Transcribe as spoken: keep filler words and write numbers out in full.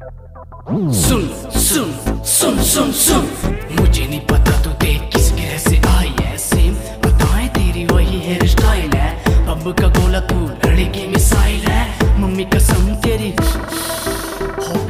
सुन सुन सुन सुन सुन, मुझे नहीं पता तू देख किस गिरह से आई है। सेम बताएं तेरी वही हेयर स्टाइल है, अब का गोला तू